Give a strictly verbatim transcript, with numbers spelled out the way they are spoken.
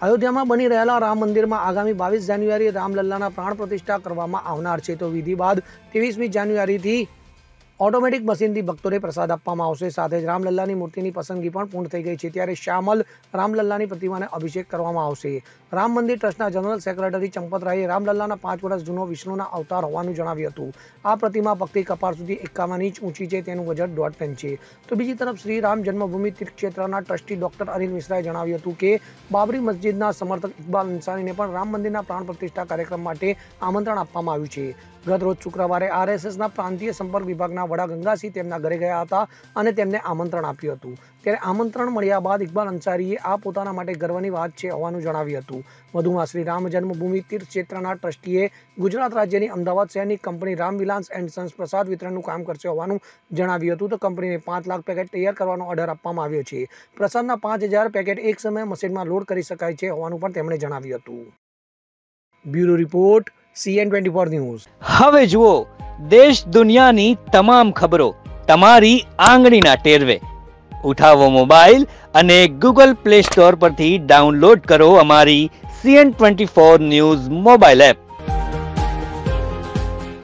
અયોધ્યામાં બની રહેલા રામ મંદિરમાં આગામી બાવીસ જાન્યુઆરીએ રામલલ્લાના પ્રાણ પ્રતિષ્ઠા કરવામાં આવનાર છે. તો વિધિ બાદ ત્રેવીસમી જાન્યુઆરીથી ઓટોમેટિક મશીનથી ભક્તોને પ્રસાદ આપવામાં આવશે. સાથે જ રામલલ્લાની મૂર્તિની પસંદગી પણ પૂર્ણ થઈ ગઈ છે, ત્યારે શ્યામલ રામલલ્લાની પ્રતિમાને અભિષેક કરવામાં આવશે. રામ મંદિર ટ્રસ્ટના જનરલ સેક્રેટરી ચંપતરાયે રામલલ્લાના પાંચ વર્ષ જૂનો વિષ્ણુના અવતાર હોવાનું જણાવ્યું હતું. આ પ્રતિમા પગથી કપાળ સુધી એકાવન ઇંચ ઊંચી છે. તેનું વજન દોઢ ટન છે. તો બીજી તરફ શ્રી રામ જન્મભૂમિ તીર્થ ક્ષેત્રના ટ્રસ્ટી ડોક્ટર અનિલ મિશ્રાએ જણાવ્યું હતું કે બાબરી મસ્જિદના સમર્થક ઇકબાલ અંસારીને પણ રામ મંદિરના પ્રાણ પ્રતિષ્ઠા કાર્યક્રમ માટે આમંત્રણ આપવામાં આવ્યું છે. ગત રોજ શુક્રવારે આરએસએસના પ્રાંતીય સંપર્ક વિભાગના વડા ગંગાસિંહ તેમના ઘરે ગયા હતા અને તેમને આમંત્રણ આપ્યું હતું. ત્યારે આમંત્રણ મળ્યા બાદ ઇકબાલ અંસારીએ આ પોતાના માટે ગર્વની વાત છે હોવાનું જણાવ્યું હતું. વધુમાં શ્રી રામ જન્મભૂમિ તીર્થ ક્ષેત્રના ટ્રસ્ટીએ ગુજરાત રાજ્યની અમદાવાદ શહેરની કંપની રામવિલાસ એન્ડ સન્સ પ્રસાદ વિતરણનું કામ કરશે હોવાનું જણાવ્યું હતું. તો કંપનીને પાંચ લાખ પેકેટ તૈયાર કરવાનો ઓર્ડર આપવામાં આવ્યો છે. પ્રસાદના પાંચ હજાર પેકેટ એક સમયે મશીનમાં લોડ કરી શકાય છે હોવાનું પણ તેમણે જણાવ્યું હતું. Bureau report CN twenty four news. હવે જુઓ દેશ દુનિયાની તમામ ખબરો તમારી આંગળીના ટેરવે. ઉઠાવો મોબાઈલ અને ગૂગલ પ્લે સ્ટોર પરથી ડાઉનલોડ કરો અમારી CN twenty four news mobile app.